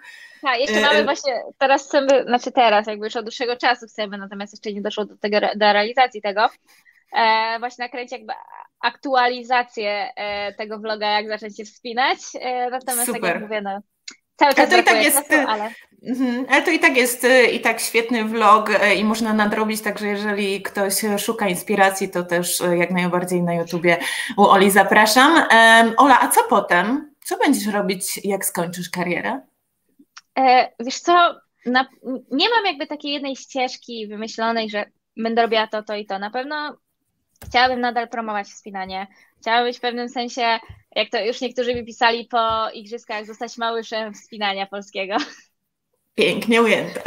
Tak, jeszcze mamy właśnie, teraz chcemy, znaczy teraz, jakby już od dłuższego czasu chcemy, natomiast jeszcze nie doszło do tego, do realizacji tego, e, właśnie nakręcić jakby aktualizację e, tego vloga, jak zacząć się wspinać, e, natomiast Super. tak jak mówię, no, cały czas ale to i tak jest, czasu, ale... ale to i tak jest i tak świetny vlog i można nadrobić, także jeżeli ktoś szuka inspiracji, to też jak najbardziej na YouTubie u Oli zapraszam. Ola, a co potem? Co będziesz robić, jak skończysz karierę? E, wiesz co, na, nie mam jakby takiej jednej ścieżki wymyślonej, że będę robiła to, to i to. Na pewno chciałabym nadal promować wspinanie. Chciałabym być w pewnym sensie, jak to już niektórzy mi pisali po igrzyskach, zostać małyszem wspinania polskiego. Pięknie ujęte.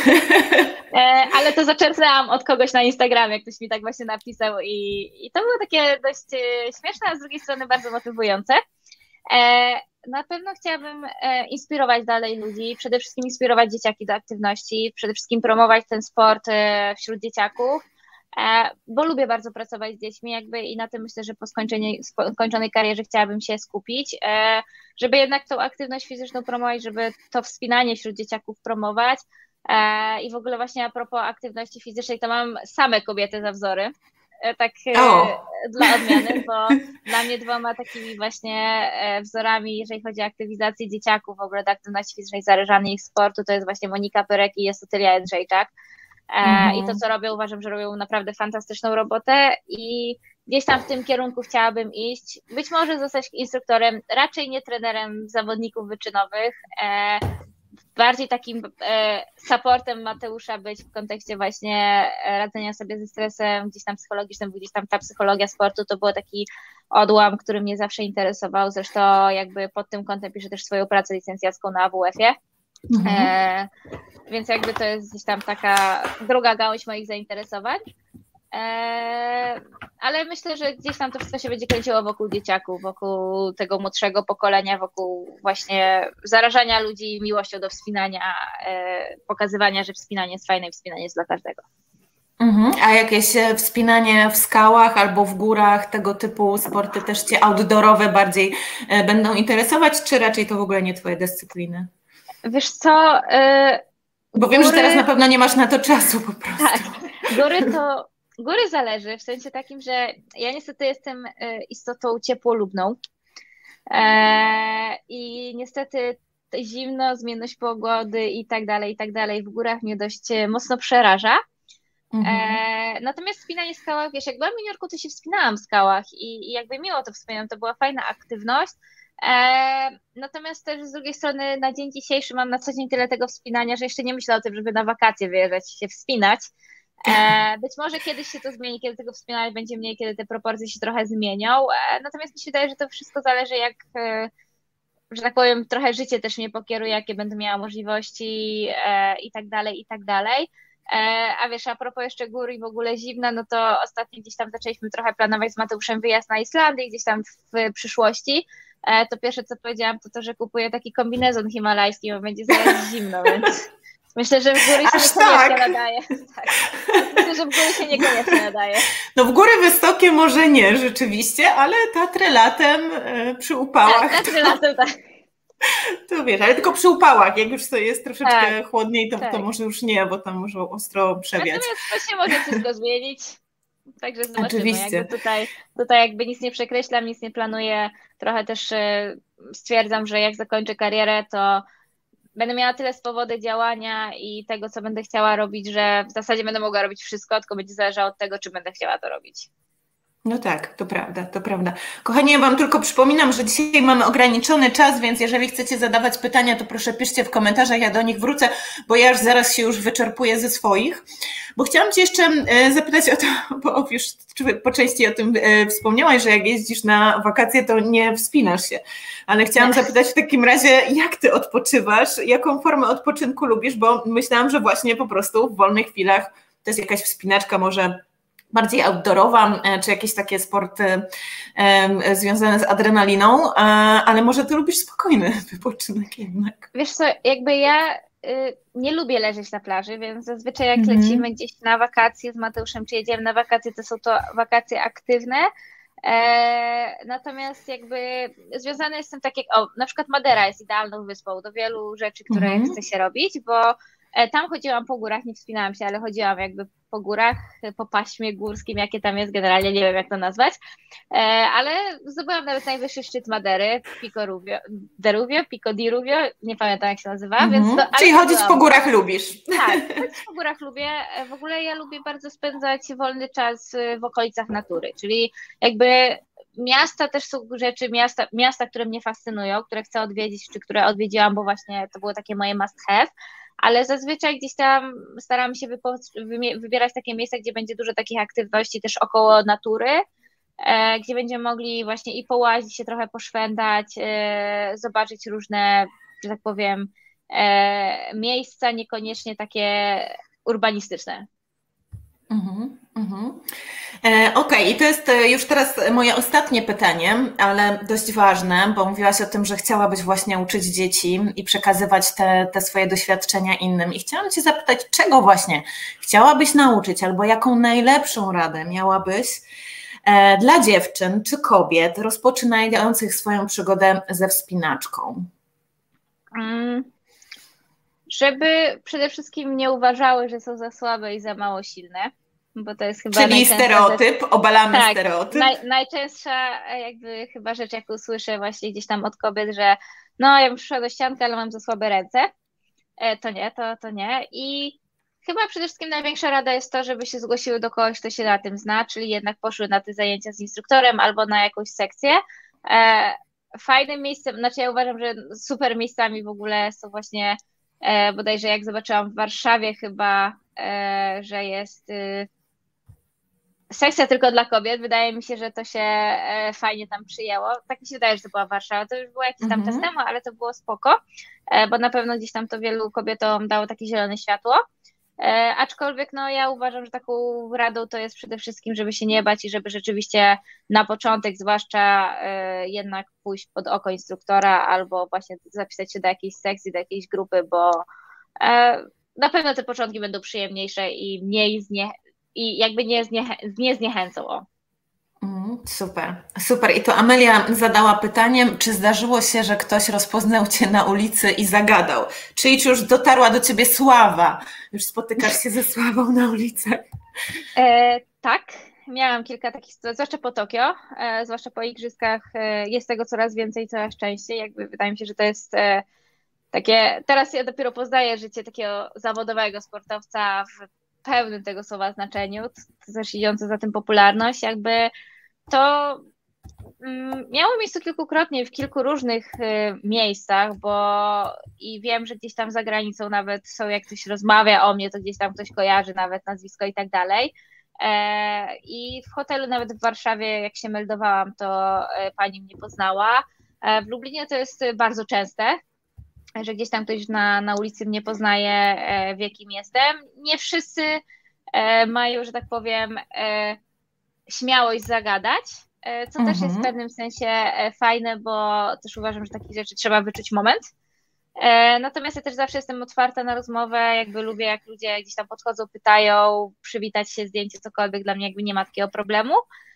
E, ale to zaczerpnęłam od kogoś na Instagramie, ktoś mi tak właśnie napisał i, i to było takie dość śmieszne, a z drugiej strony bardzo motywujące. E, Na pewno chciałabym e, inspirować dalej ludzi, przede wszystkim inspirować dzieciaki do aktywności, przede wszystkim promować ten sport e, wśród dzieciaków, e, bo lubię bardzo pracować z dziećmi jakby i na tym myślę, że po skończeniu, skończonej karierze chciałabym się skupić, e, żeby jednak tą aktywność fizyczną promować, żeby to wspinanie wśród dzieciaków promować e, i w ogóle właśnie a propos aktywności fizycznej, to mam same kobiety za wzory. Tak oh. dla odmiany, bo dla mnie dwoma takimi właśnie wzorami, jeżeli chodzi o aktywizację dzieciaków, w ogóle do aktywności fizycznej, zależania ich sportu, to jest właśnie Monika Pyrek i jest Otylia Jędrzejczak. Mm-hmm. I to, co robią, uważam, że robią naprawdę fantastyczną robotę i gdzieś tam w tym kierunku chciałabym iść. Być może zostać instruktorem, raczej nie trenerem zawodników wyczynowych, bardziej takim e, supportem Mateusza być w kontekście właśnie radzenia sobie ze stresem gdzieś tam psychologicznym, gdzieś tam ta psychologia sportu to był taki odłam, który mnie zawsze interesował, zresztą jakby pod tym kątem piszę też swoją pracę licencjacką na A W F-ie, mhm. e, więc jakby to jest gdzieś tam taka druga gałąź moich zainteresowań. Eee, ale myślę, że gdzieś tam to wszystko się będzie kręciło wokół dzieciaków, wokół tego młodszego pokolenia, wokół właśnie zarażania ludzi miłością do wspinania, e, pokazywania, że wspinanie jest fajne i wspinanie jest dla każdego. Mhm. A jakieś wspinanie w skałach albo w górach, tego typu sporty też Cię outdoorowe bardziej będą interesować, czy raczej to w ogóle nie Twoje dyscypliny? Wiesz co? E, Bo góry... wiem, że teraz na pewno nie masz na to czasu po prostu. Tak, góry to Góry zależy, w sensie takim, że ja niestety jestem istotą ciepłolubną i niestety zimno, zmienność pogody i tak dalej, i tak dalej w górach mnie dość mocno przeraża. Mhm. Natomiast wspinanie w skałach, wiesz, jak byłam w New Yorku, to się wspinałam w skałach i, i jakby miło to wspominam, to była fajna aktywność. Natomiast też z drugiej strony na dzień dzisiejszy mam na co dzień tyle tego wspinania, że jeszcze nie myślę o tym, żeby na wakacje wyjeżdżać się wspinać. E, być może kiedyś się to zmieni, kiedy tego wspinania będzie mniej, kiedy te proporcje się trochę zmienią, e, natomiast mi się wydaje, że to wszystko zależy jak, e, że tak powiem, trochę życie też mnie pokieruje, jakie będę miała możliwości e, i tak dalej, i tak dalej. E, a wiesz, a propos jeszcze gór i w ogóle zimna, no to ostatnio gdzieś tam zaczęliśmy trochę planować z Mateuszem wyjazd na Islandię gdzieś tam w przyszłości. E, to pierwsze co powiedziałam to to, że kupuję taki kombinezon himalajski, bo będzie zaraz zimno, więc... Myślę, że w góry się Aż niekoniecznie tak. nadaje. Tak. Myślę, że w góry się niekoniecznie nadaje. No w góry wysokie może nie rzeczywiście, ale Tatry latem e, przy upałach. Tak, Tatry to, latem, tak. To wiesz, ale tylko przy upałach, jak już to jest troszeczkę tak, chłodniej, to, tak. to może już nie, bo tam może ostro przewiać. Natomiast to się może wszystko zmienić. Także zobaczymy. Oczywiście. Jakby tutaj, tutaj jakby nic nie przekreślam, nic nie planuję. Trochę też stwierdzam, że jak zakończę karierę, to będę miała tyle swobody działania i tego, co będę chciała robić, że w zasadzie będę mogła robić wszystko, tylko będzie zależało od tego, czy będę chciała to robić. No tak, to prawda, to prawda. Kochani, ja Wam tylko przypominam, że dzisiaj mamy ograniczony czas, więc jeżeli chcecie zadawać pytania, to proszę piszcie w komentarzach, ja do nich wrócę, bo ja już zaraz się już wyczerpuję ze swoich. Bo chciałam Cię jeszcze zapytać o to, bo już po części o tym wspomniałaś, że jak jeździsz na wakacje, to nie wspinasz się. Ale chciałam zapytać w takim razie, jak Ty odpoczywasz, jaką formę odpoczynku lubisz, bo myślałam, że właśnie po prostu w wolnych chwilach to jest jakaś wspinaczka może bardziej outdoorowa, czy jakieś takie sporty um, związane z adrenaliną, ale może Ty lubisz spokojny wypoczynek jednak. Wiesz co, jakby ja y, nie lubię leżeć na plaży, więc zazwyczaj jak mm-hmm. lecimy gdzieś na wakacje z Mateuszem, czy jedziemy na wakacje, to są to wakacje aktywne, E, natomiast jakby związane jest z tym tak jak, o, na przykład Madera jest idealną wyspą do wielu rzeczy, które mm-hmm. chce się robić, bo tam chodziłam po górach, nie wspinałam się, ale chodziłam jakby po górach, po paśmie górskim, jakie tam jest, generalnie nie wiem jak to nazwać, ale zdobyłam nawet najwyższy szczyt Madery, Pico Rubio, de Rubio, Pico di Rubio, nie pamiętam jak się nazywa. Mm-hmm. Więc to, czyli chodzić po górach lubisz. Tak, chodzić po górach lubię. W ogóle ja lubię bardzo spędzać wolny czas w okolicach natury, czyli jakby miasta też są rzeczy, miasta, miasta, które mnie fascynują, które chcę odwiedzić, czy które odwiedziłam, bo właśnie to było takie moje must have. Ale zazwyczaj gdzieś tam staram się wybierać takie miejsca, gdzie będzie dużo takich aktywności też około natury, e, gdzie będziemy mogli właśnie i połazić się, trochę poszwędać, e, zobaczyć różne, że tak powiem, e, miejsca, niekoniecznie takie urbanistyczne. Mhm, mhm. E, Okej, okay. I to jest już teraz moje ostatnie pytanie, ale dość ważne, bo mówiłaś o tym, że chciałabyś właśnie uczyć dzieci i przekazywać te, te swoje doświadczenia innym. I chciałam Cię zapytać, czego właśnie chciałabyś nauczyć, albo jaką najlepszą radę miałabyś e, dla dziewczyn czy kobiet rozpoczynających swoją przygodę ze wspinaczką? Mm. Żeby przede wszystkim nie uważały, że są za słabe i za mało silne, bo to jest chyba czyli stereotyp, rzecz... obalamy tak, stereotyp. Naj, najczęstsza jakby chyba rzecz, jaką słyszę właśnie gdzieś tam od kobiet, że no ja bym przyszła do ścianki, ale mam za słabe ręce. E, to nie, to, to nie. I chyba przede wszystkim największa rada jest to, żeby się zgłosiły do kogoś, kto się na tym zna, czyli jednak poszły na te zajęcia z instruktorem albo na jakąś sekcję. E, fajnym miejscem, znaczy ja uważam, że super miejscami w ogóle są właśnie E, bodajże jak zobaczyłam w Warszawie chyba, e, że jest y, sekcja tylko dla kobiet, wydaje mi się, że to się e, fajnie tam przyjęło. Tak mi się wydaje, że to była Warszawa, to już było jakiś tam mm-hmm. czas temu, ale to było spoko, e, bo na pewno gdzieś tam to wielu kobietom dało takie zielone światło. E, aczkolwiek no ja uważam, że taką radą to jest przede wszystkim, żeby się nie bać i żeby rzeczywiście na początek zwłaszcza e, jednak pójść pod oko instruktora albo właśnie zapisać się do jakiejś sekcji, do jakiejś grupy, bo e, na pewno te początki będą przyjemniejsze i mniej znie, i jakby nie, zniechę, nie zniechęcą. O. Mm, super, super. I to Amelia zadała pytanie, czy zdarzyło się, że ktoś rozpoznał Cię na ulicy i zagadał? Czyli czy już dotarła do Ciebie sława? Już spotykasz się ze sławą na ulicach? E, tak, miałam kilka takich sytuacji, zwłaszcza po Tokio, e, zwłaszcza po igrzyskach e, jest tego coraz więcej, coraz częściej. Jakby wydaje mi się, że to jest e, takie, teraz ja dopiero poznaję życie takiego zawodowego sportowca w pełnym tego słowa znaczeniu, to też idące za tym popularność, jakby to miało miejsce kilkukrotnie w kilku różnych miejscach, bo i wiem, że gdzieś tam za granicą nawet są, jak ktoś rozmawia o mnie, to gdzieś tam ktoś kojarzy nawet nazwisko i tak dalej. I w hotelu nawet w Warszawie, jak się meldowałam, to pani mnie poznała. W Lublinie to jest bardzo częste, że gdzieś tam ktoś na, na ulicy mnie poznaje, w jakim jestem. Nie wszyscy mają, że tak powiem, śmiałość zagadać, co mhm. też jest w pewnym sensie fajne, bo też uważam, że takich rzeczy trzeba wyczuć moment. Natomiast ja też zawsze jestem otwarta na rozmowę, jakby lubię, jak ludzie gdzieś tam podchodzą, pytają, przywitać się, zdjęcie, cokolwiek, dla mnie jakby nie ma takiego problemu.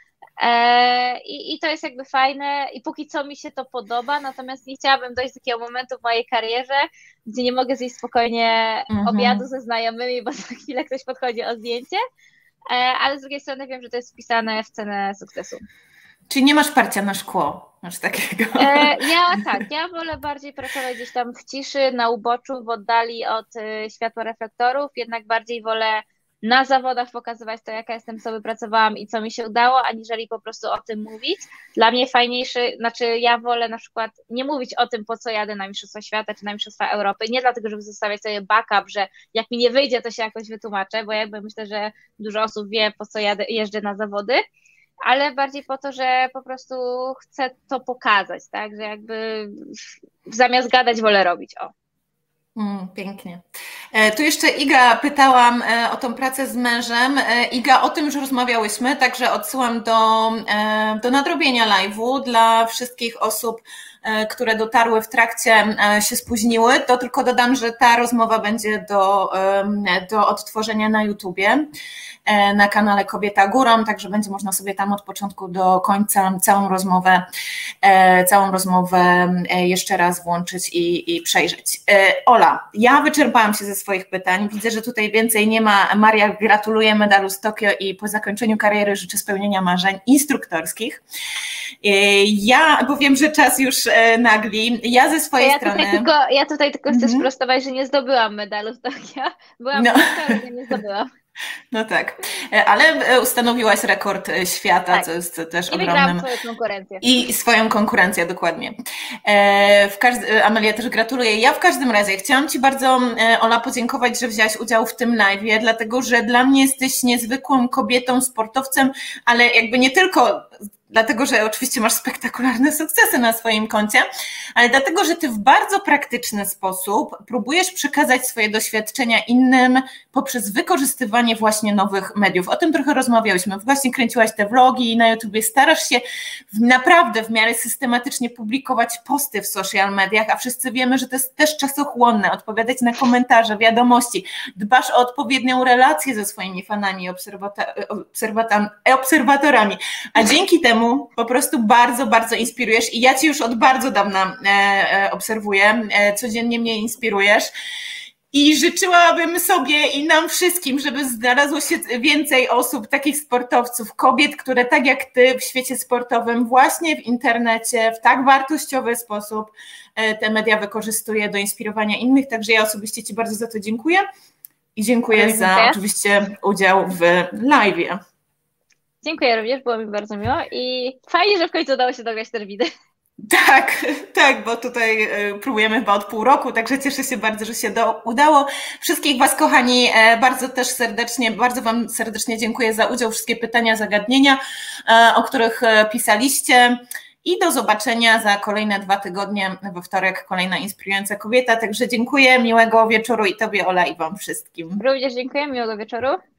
I, I to jest jakby fajne i póki co mi się to podoba, natomiast nie chciałabym dojść do takiego momentu w mojej karierze, gdzie nie mogę zjeść spokojnie mhm. obiadu ze znajomymi, bo za chwilę ktoś podchodzi o zdjęcie, ale z drugiej strony wiem, że to jest wpisane w cenę sukcesu. Czyli nie masz parcia na szkło, masz takiego? E, ja tak, ja wolę bardziej pracować gdzieś tam w ciszy, na uboczu, w oddali od y, światła reflektorów, jednak bardziej wolę na zawodach pokazywać to, jaka jestem, co wypracowałam i co mi się udało, aniżeli po prostu o tym mówić. Dla mnie fajniejszy, znaczy ja wolę na przykład nie mówić o tym, po co jadę na Mistrzostwa Świata czy na Mistrzostwa Europy, nie dlatego, żeby zostawiać sobie backup, że jak mi nie wyjdzie, to się jakoś wytłumaczę, bo jakby myślę, że dużo osób wie, po co jadę, jeżdżę na zawody, ale bardziej po to, że po prostu chcę to pokazać, tak, że jakby zamiast gadać wolę robić, o. Mm, pięknie. E, tu jeszcze Iga pytałam e, o tą pracę z mężem. E, Iga, o tym już rozmawiałyśmy, także odsyłam do, e, do nadrobienia live'u dla wszystkich osób, które dotarły w trakcie, się spóźniły, to tylko dodam, że ta rozmowa będzie do, do odtworzenia na YouTubie, na kanale Kobieta Górą, także będzie można sobie tam od początku do końca całą rozmowę, całą rozmowę jeszcze raz włączyć i, i przejrzeć. Ola, ja wyczerpałam się ze swoich pytań, widzę, że tutaj więcej nie ma. Maria, gratuluję medalu z Tokio i po zakończeniu kariery życzę spełnienia marzeń instruktorskich. Ja, bo wiem, że czas już nagli, ja ze swojej ja strony... Tutaj tylko, ja tutaj tylko chcę mm-hmm. sprostować, że nie zdobyłam medalu z Tokio, byłam no. ale nie zdobyłam. No tak, ale ustanowiłaś rekord świata, tak. co jest też I ogromnym. I swoją konkurencję. I swoją konkurencję, dokładnie. W każdy... Amelia, też gratuluję. Ja w każdym razie chciałam Ci bardzo, Ola, podziękować, że wzięłaś udział w tym live'ie, dlatego że dla mnie jesteś niezwykłą kobietą, sportowcem, ale jakby nie tylko dlatego, że oczywiście masz spektakularne sukcesy na swoim koncie, ale dlatego, że Ty w bardzo praktyczny sposób próbujesz przekazać swoje doświadczenia innym poprzez wykorzystywanie właśnie nowych mediów. O tym trochę rozmawiałyśmy. Właśnie kręciłaś te vlogi na YouTubie, starasz się naprawdę w miarę systematycznie publikować posty w social mediach, a wszyscy wiemy, że to jest też czasochłonne, odpowiadać na komentarze, wiadomości, dbasz o odpowiednią relację ze swoimi fanami i obserwata- obserwatorami, a dzięki temu po prostu bardzo, bardzo inspirujesz i ja Cię już od bardzo dawna obserwuję, codziennie mnie inspirujesz i życzyłabym sobie i nam wszystkim, żeby znalazło się więcej osób, takich sportowców, kobiet, które tak jak Ty w świecie sportowym właśnie w internecie w tak wartościowy sposób te media wykorzystuje do inspirowania innych, także ja osobiście Ci bardzo za to dziękuję i dziękuję dziękuję. za oczywiście udział w live'ie. Dziękuję również, było mi bardzo miło i fajnie, że w końcu udało się dograć terminy. Tak, tak, bo tutaj próbujemy chyba od pół roku, także cieszę się bardzo, że się do, udało. Wszystkich Was, kochani, bardzo też serdecznie, bardzo Wam serdecznie dziękuję za udział, wszystkie pytania, zagadnienia, o których pisaliście i do zobaczenia za kolejne dwa tygodnie, we wtorek kolejna inspirująca kobieta, także dziękuję, miłego wieczoru i Tobie, Ola, i Wam wszystkim. Również dziękuję, miłego wieczoru.